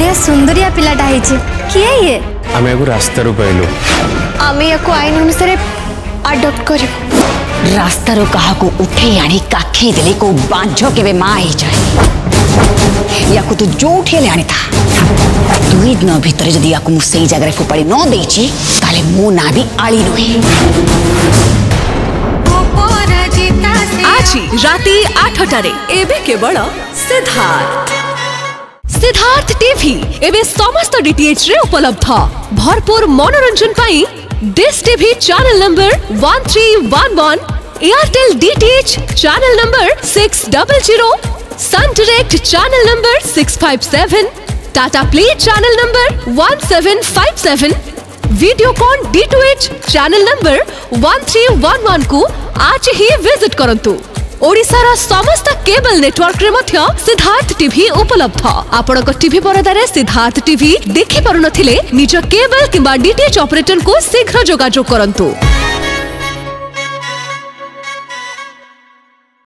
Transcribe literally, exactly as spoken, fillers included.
बड़िया सुंदरिया पिलाटा है किए ये आमे को रास्ता रो पाइलो आमे याको आईन अनुसार अडॉप्ट करिवो रास्ता रो कहा को उठे आनी काखे देले को बांझो केबे मां ही जाए याको तो जो उठे ले आनी था दुई दिन भीतर जदी याको मु सही जगह रे फोपाड़ी न देची ताले मो ना भी आली नहे आज राति आठटारे एबे केवल सिद्धार्थ सिद्धार्थ टीवी एबे समस्त डीटीएच रे उपलब्ध भरपूर मनोरंजन पाई dish TV channel number one three one one, Airtel DTH channel number six double zero, Sun Direct channel number six five seven, Tata play channel number one seven five seven, Videocon D two H channel number one three one one को आज ही visit करंतु। ओडिशार समस्त cable network रे मध्य Siddharth TV उपलब्ध। आपनक TV परदारे Siddharth TV देखि पारु नथिले निज केबल किबा डीटीएच ऑपरेटर को शीघ्र जोगाजोग करंतु।